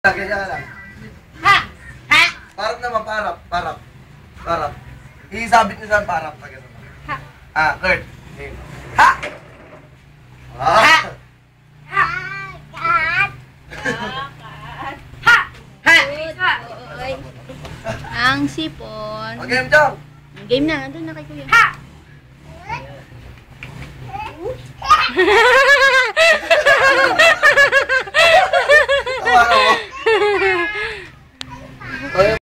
Ganyan lang. Ha! Ha! Parap naman, parap. Parap. Parap. Isabit niyo sa parap. Ha! Ah, Kurt. Ha! Ah! Ha! Ha! Ha! Ha! Ang sipon. Okay, Jong. Game na, nandun na kay Kuya. Ha!